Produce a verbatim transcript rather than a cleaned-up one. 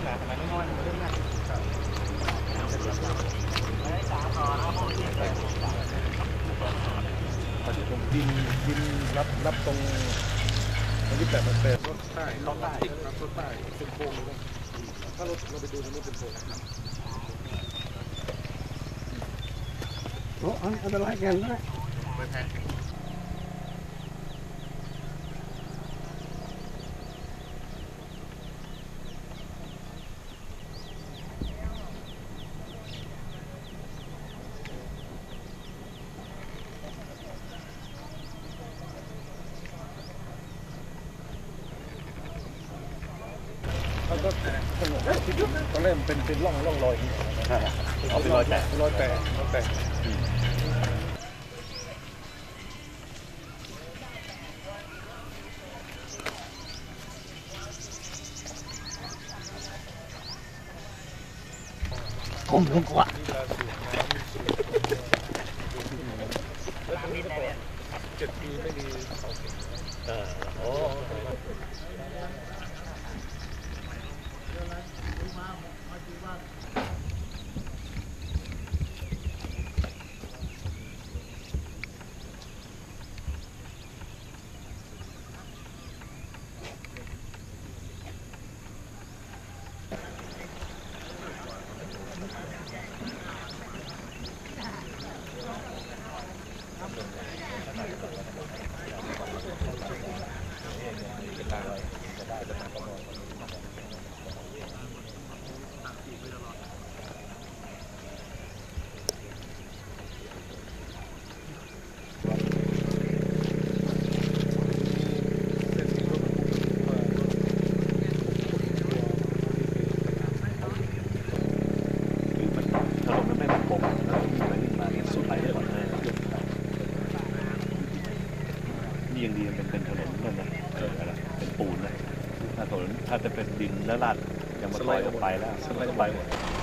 นาขนาดนี้น้อยเรื่องนั้นดินดินรับรับตรงตรงที่แปดมันเป็นรถใต้รถใต้รถใต้เป็นโค้งเลยถ้ารถเราไปดูตรงนี้เป็นโค้งโอ้อันตรายกันนะแล้วก็ตอนแรกมันเป็นเป็นร่องร่องรอยเอาเป็นรอยแตกรอยแตกรอยแตกผมลงกว่าเจ็ดปีไม่มีเสาเข็มเออโอ้นี่ยังดีมันเป็นถนนนั่นนะเอออะไรเป็นปูนนะถ้าถนนถ้าจะเป็นดินแล้วลาดยังมาต่อยออกไปแล้วสไลด์ไปหมด